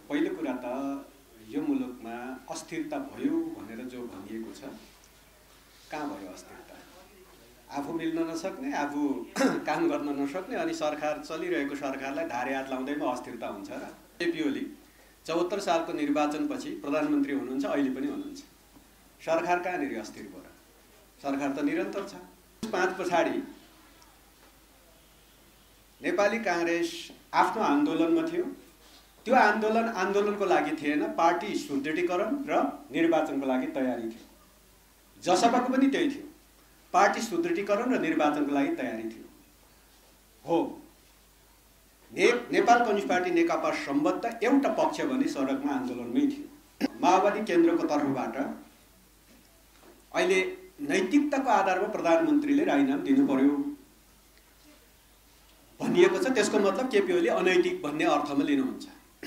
पहिलो कुरा त यो मुलुकमा अस्थिरता भयो भनेर जो भनिएको छ, कहाँ भयो अस्थिरता? आफू मिल्न नसक्ने, आफू काम गर्न नसक्ने अनि सरकार चलिरहेको सरकारलाई धारे हात लाउँदैमा अस्थिरता हुन्छ र? केपी ओली 74 सालको निर्वाचनपछि प्रधानमन्त्री हुनुहुन्छ, अहिले पनि हुनुहुन्छ। सरकार कहाँनिर अस्थिर भयो र? सरकार त निरन्तर छ। 5 पछाडि नेपाली कांग्रेस आफ्नो आन्दोलनमा थियो। त्यो आन्दोलनको लागि थिएन, पार्टी सुदृढीकरण र निर्वाचनको लागि तयारी थियो। जसपाको पनि त्यही थियो, पार्टी सुदृढीकरण र निर्वाचनको लागि तयारी थियो। हो, नेपाल कम्युनिस्ट पार्टी नेकपा सम्बद्ध एउटा पक्ष भने सडकमा आन्दोलनमै थियो। माओवादी केन्द्रको तर्फबाट अहिले नैतिकताको आधारमा प्रधानमन्त्रीले राजीनामा दिनु पर्यो भनिएको छ। त्यसको मतलब केपी ओली अनैतिक भन्ने अर्थमा लिनुहुन्छ।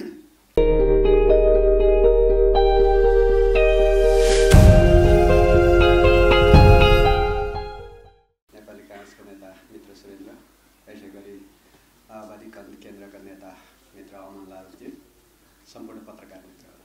नेपाली कांग्रेसका नेता मित्र सुरेन्द्र, यसैगरी माओवादी केन्द्रका नेता मित्र अमनलालजी, सम्पूर्ण पत्रकार मित्रहरू,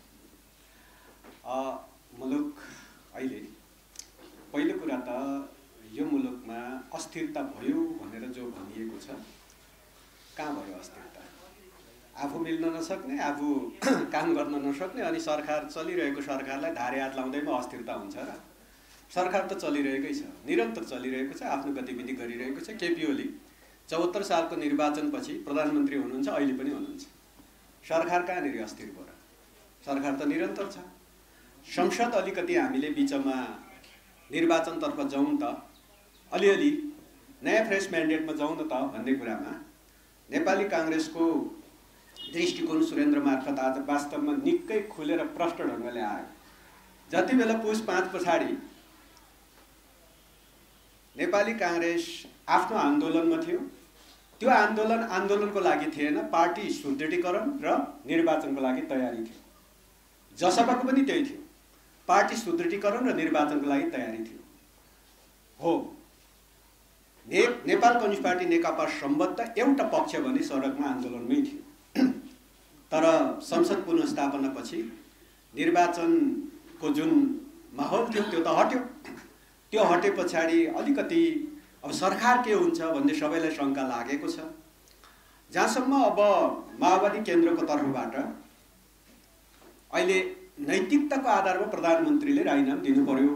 मुलुक अहिले पहिलो कुरा त यो मुलुकमा अस्थिरता भयो भनेर जो भनिएको छ, कहाँ भयो अस्थिरता? आफू मिल्न नसक्ने, आफू काम गर्न नसक्ने अनि सरकार चलिरहेको सरकारलाई धारे हात लाउँदैमा अस्थिरता हुन्छ र? सरकार त चलिरहेकै छ, निरन्तर चलिरहेको छ, आफ्नो गतिविधि गरिरहेको छ। केपी ओली 74 सालको निर्वाचनपछि प्रधानमन्त्री हुनुहुन्छ, अहिले पनि हुनुहुन्छ। सरकार कहाँनिर अस्थिर भयो र? सरकार त निरन्तर छ। संसद अलिकति हामीले बिचमा निर्वाचनतर्फ जाउँ त, अलिअलि नयाँ फ्रेस म्यान्डेटमा जाउँ न त भन्ने कुरामा नेपाली कांग्रेसको दृष्टिकोण सुरेन्द्र मार्फत आज वास्तवमा निकै खुलेर प्रष्ट ढङ्गले आयो। जति बेला पुस 5 पछाडि नेपाली कांग्रेस आफ्नो आन्दोलनमा थियो। त्यो आन्दोलनको लागि थिएन, पार्टी सुदृढीकरण र निर्वाचनको लागि तयारी थियो। जसपाको पनि त्यही थियो, पार्टी सुदृढीकरण र निर्वाचनको लागि तयारी थियो। हो, नेपाल कम्युनिस्ट पार्टी नेकपा सम्बद्ध एउटा पक्ष भने सडकमा आन्दोलनमै थियो। तर संसद पुनर्स्थापनापछि निर्वाचनको जुन माहौल थियो त्यो त हट्यो। त्यो हटे पछाडि अलिकति अब सरकार के हुन्छ भन्ने सबैलाई शङ्का लागेको छ। जहाँसम्म अब माओवादी केन्द्रको तर्फबाट अहिले नैतिकताको आधारमा प्रधानमन्त्रीले राजीनामा दिनु पर्यो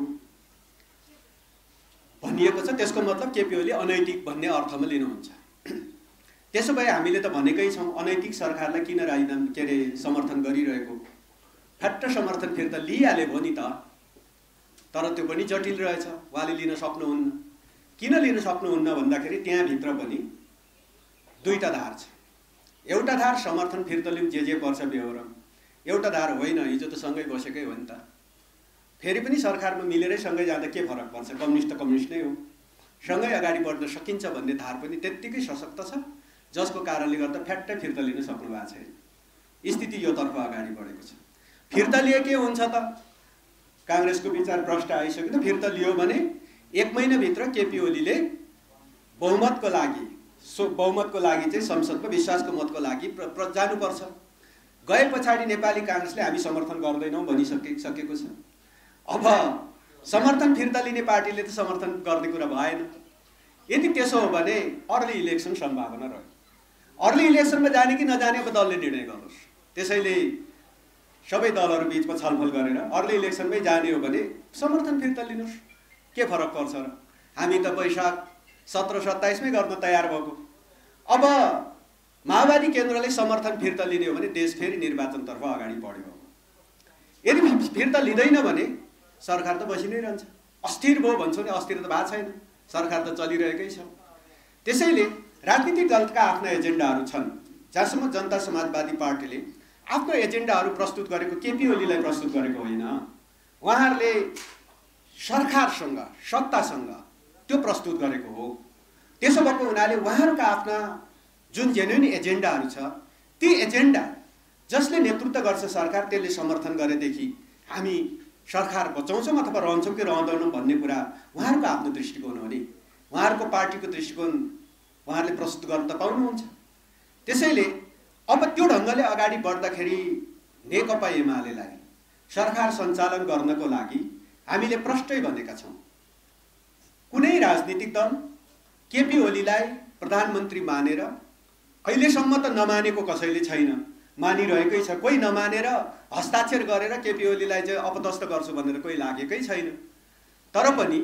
भनिएको छ, त्यसको मतलब केपी ओली अनैतिक भन्ने अर्थमा लिनुहुन्छ। त्यसो भए हामीले त भनेकै छौँ, अनैतिक सरकारलाई किन राजीनामा समर्थन गरिरहेको? फ्याट्ट समर्थन फेरि त लिइहाले भयो नि त। तर त्यो पनि जटिल रहेछ, उहाँले लिन सक्नुहुन्न। किन लिन सक्नुहुन्न भन्दाखेरि त्यहाँभित्र पनि दुईटा धार छ। एउटा धार समर्थन फिर्ता लिउँ जे पर्छ बेहोरम, एउटा धार होइन, हिजो त सँगै बसेकै हो नि त, फेरि पनि सरकारमा मिलेरै सँगै जाँदा के फरक पर्छ? कम्युनिस्ट त कम्युनिस्ट नै हो, सँगै अगाडि बढ्न सकिन्छ भन्ने धार पनि त्यत्तिकै सशक्त छ, जसको कारणले गर्दा फ्याट्टै फिर्ता लिन सक्नु भएको छैन। स्थिति यो तर्फ अगाडि बढेको छ। फिर्ता लिए के हुन्छ त? कांग्रेसको विचार भ्रष्ट आइसक्यो त। फिर्ता लियो भने 1 महिनाभित्र केपी ओलीले बहुमतको लागि चाहिँ संसदमा विश्वासको मतको लागि जानुपर्छ। गए पछाडि नेपाली कांग्रेसले हामी समर्थन गर्दैनौँ भनिसकेको छ। अब समर्थन फिर्ता लिने पार्टीले त समर्थन गर्ने कुरा भएन। यदि त्यसो हो भने अर्ली इलेक्सन सम्भावना रह्यो। अर्ली इलेक्सनमा जाने कि नजाने अब दलले निर्णय गरोस्। त्यसैले सबै दलहरू बीचमा छलफल गरेर अर्ली इलेक्सनमै जाने हो भने समर्थन फिर्ता लिनुहोस्, के फरक पर्छ र? हामी त वैशाख 17-27 मै गर्न तयार भएको। अब माओवादी केन्द्रले समर्थन फिर्ता लिने हो भने देश फेरि निर्वाचनतर्फ अगाडि बढ्यो। यदि फिर्ता लिँदैन भने सरकार त बसि नै रहन्छ। अस्थिर भयो भन्छौँ नि, अस्थिर त भएको छैन, सरकार त चलिरहेकै छ। त्यसैले राजनीतिक दलका आफ्ना एजेन्डाहरू छन्। जहाँसम्म जनता समाजवादी पार्टीले आफ्नो एजेन्डाहरू प्रस्तुत गरेको केपी ओलीलाई प्रस्तुत गरेको होइन, उहाँहरूले सरकारसँग, सत्तासँग त्यो प्रस्तुत गरेको हो। त्यसो भएको हुनाले उहाँहरूका आफ्ना जुन जेन्युन एजेन्डाहरू छ, ती एजेन्डा जसले नेतृत्व गर्छ सरकार, त्यसले समर्थन गरेदेखि हामी सरकार बचाउँछौँ अथवा रहन्छौँ कि रहँदैनौँ भन्ने कुरा उहाँहरूको आफ्नो दृष्टिकोण हो नि। उहाँहरूको पार्टीको दृष्टिकोण उहाँहरूले प्रस्तुत गर्न त पाउनुहुन्छ। त्यसैले अब त्यो ढङ्गले अगाडि बढ्दाखेरि नेकपा एमालेलाई सरकार सञ्चालन गर्नको लागि हामीले प्रष्टै भनेका छौँ। कुनै राजनीतिक दल केपी ओलीलाई प्रधानमन्त्री मानेर, अहिलेसम्म त नमानेको कसैले छैन, मानिरहेकै छ। कोही नमानेर हस्ताक्षर गरेर केपी ओलीलाई चाहिँ अपदस्थ गर्छु भनेर कोही लागेकै छैन। तर पनि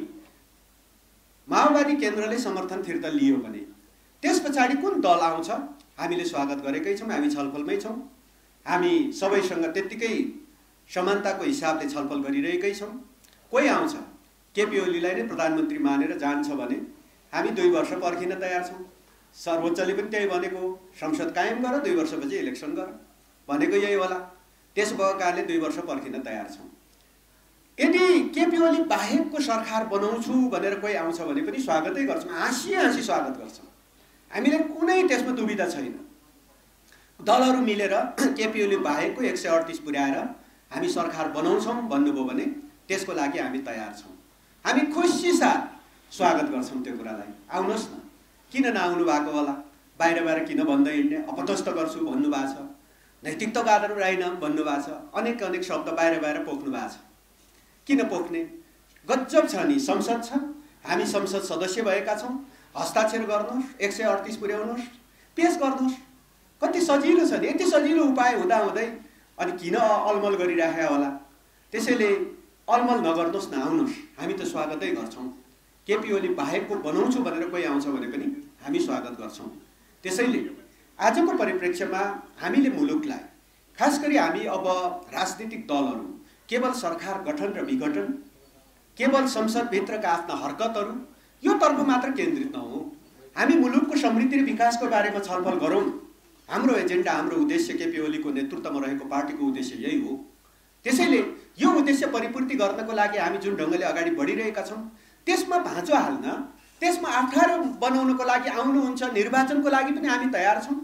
माओवादी केन्द्रले समर्थन फिर्ता लियो भने त्यस पछाडि कुन दल आउँछ हामीले स्वागत गरेकै छौँ। हामी छलफलमै छौँ। हामी सबैसँग त्यत्तिकै समानताको हिसाबले छलफल गरिरहेकै छौँ। कोही आउँछ केपी ओलीलाई नै प्रधानमन्त्री मानेर जान्छ भने हामी 2 वर्ष पर्खिन तयार छौँ। सर्वोच्चले पनि त्यही भनेको, संसद कायम गर, 2 वर्षपछि इलेक्सन गर भनेको यही होला। त्यसो भएको कारणले 2 वर्ष पर्खिन तयार छौँ। यदि केपी ओली बाहेकको सरकार बनाउँछु भनेर कोही आउँछ भने पनि स्वागतै गर्छौँ, हाँसी हाँसी स्वागत गर्छौँ। हामीले कुनै त्यसमा दुविधा छैन। दलहरू मिलेर केपी ओली बाहेकको 138 पुर्याएर हामी सरकार बनाउँछौँ भन्नुभयो भने त्यसको लागि हामी तयार छौँ। हामी खुसी साथ स्वागत गर्छौँ त्यो कुरालाई। आउनुहोस् न, किन नआउनु भएको होला? बाहिर बाहिर किन भन्दै हिँड्ने? अपदस्थ गर्छु भन्नुभएको छ, नैतिकतावादहरू राइनाम भन्नुभएको छ, अनेक अनेक शब्द बाहिर बाहिर पोख्नु भएको छ। किन पोख्ने? गजब छ नि, संसद छ, हामी संसद सदस्य भएका छौँ। हस्ताक्षर गर्नुहोस्, 138 पुर्याउनुहोस्, पेश गर्नुहोस्। कति सजिलो छ नि। यति सजिलो उपाय हुँदाहुँदै अनि किन अलमल गरिराखेका होला? त्यसैले अलमल नगर्नुहोस् न, आउनुहोस्, हामी त स्वागतै गर्छौँ। केपी ओली बाहेकको बनाउँछु भनेर कोही आउँछ भने पनि हामी स्वागत गर्छौँ। त्यसैले आजको परिप्रेक्ष्यमा हामीले मुलुकलाई, खास गरी हामी अब राजनीतिक दलहरू केवल सरकार गठन र विघटन, केवल संसदभित्रका आफ्ना हरकतहरू यो तर्फ मात्र केन्द्रित नहौँ। हामी मुलुकको समृद्धि र विकासको बारेमा छलफल गरौँ। हाम्रो एजेन्डा, हाम्रो उद्देश्य, केपी ओलीको नेतृत्वमा रहेको पार्टीको उद्देश्य यही हो। त्यसैले यो उद्देश्य परिपूर्ति गर्नको लागि हामी जुन ढङ्गले अगाडि बढिरहेका छौँ त्यसमा भाँचो हाल्न, त्यसमा अप्ठ्यारो बनाउनको लागि आउनुहुन्छ, निर्वाचनको लागि पनि हामी तयार छौँ।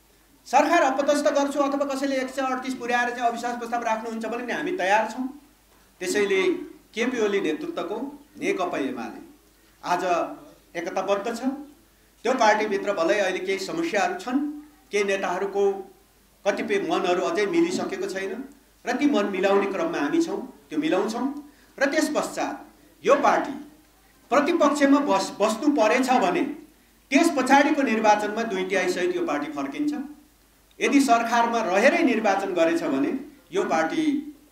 सरकार अपदस्थ गर्छु अथवा कसैले 138 पुर्याएर चाहिँ अविश्वास प्रस्ताव राख्नुहुन्छ भने पनि हामी तयार छौँ। त्यसैले केपी ओली नेतृत्वको नेकपा एमाले आज एकताबद्ध छ। त्यो पार्टीभित्र भलै अहिले केही समस्याहरू छन्, केही नेताहरूको कतिपय मनहरू अझै मिलिसकेको छैन र ती मन मिलाउने क्रममा हामी छौँ, त्यो मिलाउँछौँ। र त्यस पश्चात यो पार्टी प्रतिपक्षमा बस्नु परेछ भने त्यस पछाडिको निर्वाचनमा 2/3 सहित यो पार्टी फर्किन्छ। यदि सरकारमा रहेरै निर्वाचन गरेछ भने यो पार्टी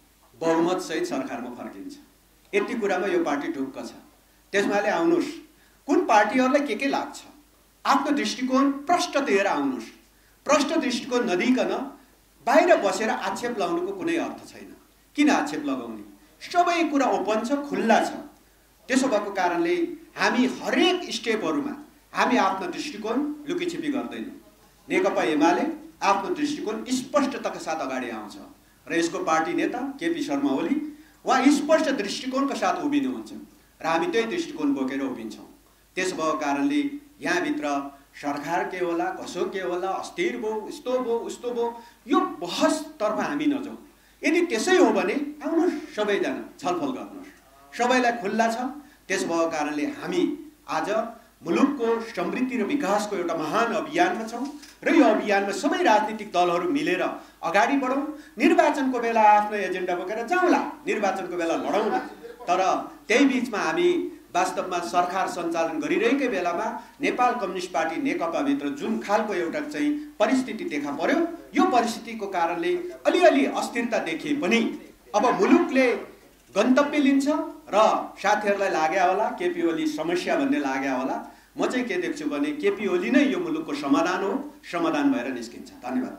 बहुमत सहित सरकारमा फर्किन्छ। यति कुरामा यो पार्टी ढुक्क छ। त्यसमाले आउनुहोस्, कुन पार्टीहरूलाई के लाग्छ आफ्नो दृष्टिकोण प्रष्ट दिएर आउनुहोस्। प्रष्ट दृष्टिकोण नदिकन बाहिर बसेर आक्षेप लगाउनुको कुनै अर्थ छैन। किन आक्षेप लगाउने? सबै कुरा ओपन छ, खुल्ला छ। त्यसो भएको कारणले हामी हरेक स्टेपहरूमा हामी आफ्नो दृष्टिकोण लुकीछिपी गर्दैनौँ। नेकपा एमाले आफ्नो दृष्टिकोण स्पष्टताका साथ अगाडि आउँछ र यसको पार्टी नेता केपी शर्मा ओली उहाँ स्पष्ट दृष्टिकोणका साथ उभिनुहुन्छ र हामी त्यही दृष्टिकोण बोकेर उभिन्छौँ। त्यसो भएको कारणले यहाँभित्र सरकार के होला, कसो के होला, अस्थिर भयो, यस्तो भयो, उस्तो भयो, यो बहसतर्फ हामी नजाउँ। यदि त्यसै हो भने आउनुहोस्, सबैजना छलफल गर्नुहोस्, सबैलाई खुल्ला छ। त्यसो भएको कारणले हामी आज मुलुकको समृद्धि र विकासको एउटा महान अभियानमा छौँ र यो अभियानमा सबै राजनीतिक दलहरू मिलेर अगाडि बढौँ। निर्वाचनको बेला आफ्नो एजेन्डा बोकेर जाउँला, निर्वाचनको बेला लडौँला। तर त्यही बिचमा हामी वास्तवमा सरकार सञ्चालन गरिरहेकै बेलामा नेपाल कम्युनिस्ट पार्टी नेकपाभित्र जुन खालको एउटा चाहिँ परिस्थिति देखा पर्यो, यो परिस्थितिको कारणले अलिअलि अस्थिरता देखिए पनि अब मुलुकले गन्तव्य लिन्छ र साथीहरूलाई लाग्या होला केपी ओली समस्या भन्ने लाग्या होला। म चाहिँ के देख्छु भने केपी ओली नै यो मुलुकको समाधान हो, समाधान भएर निस्किन्छ। धन्यवाद।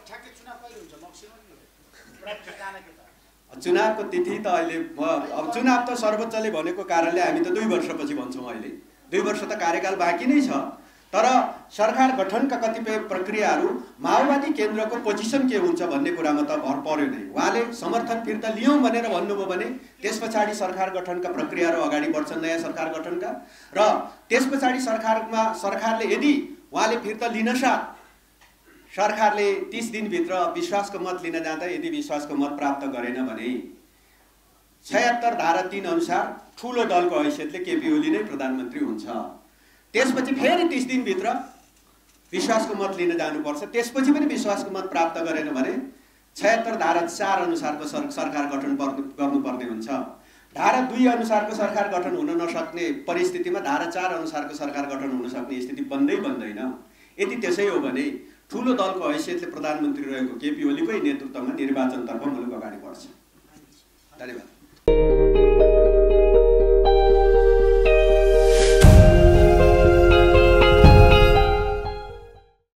चुनावको तिथि त अहिले अब चुनाव त सर्वोच्चले भनेको कारणले हामी त 2 वर्षपछि भन्छौँ। अहिले 2 वर्ष त कार्यकाल बाँकी नै छ। तर सरकार गठनका कतिपय प्रक्रियाहरू माओवादी केन्द्रको पोजिसन के हुन्छ भन्ने कुरामा त भर पर्यो नै। उहाँले समर्थन फिर्ता लियौँ भनेर भन्नुभयो भने त्यस पछाडि सरकार गठनका प्रक्रियाहरू अगाडि बढ्छन्, नयाँ सरकार गठनका। र त्यस पछाडि सरकारले यदि उहाँले फिर्ता लिनसाथ सरकारले 30 दिनभित्र विश्वासको मत लिन जाँदा यदि विश्वासको मत प्राप्त गरेन भने 76 धारा 3 अनुसार ठुलो दलको हैसियतले केपी ओली नै प्रधानमन्त्री हुन्छ। त्यसपछि फेरि 30 दिनभित्र विश्वासको मत लिन जानुपर्छ। त्यसपछि पनि विश्वासको मत प्राप्त गरेन भने 76 धारा 4 अनुसारको सरकार गठन गर्नुपर्ने हुन्छ। धारा 2 अनुसारको सरकार गठन हुन नसक्ने परिस्थितिमा धारा 4 अनुसारको सरकार गठन हुन सक्ने स्थिति बन्दैन। यदि त्यसै हो भने ठूलो दलको हैसियतले प्रधानमन्त्री रहेको केपी ओलीकै नेतृत्वमा निर्वाचनतर्फ मुलुक अगाडि बढ्छ। धन्यवाद।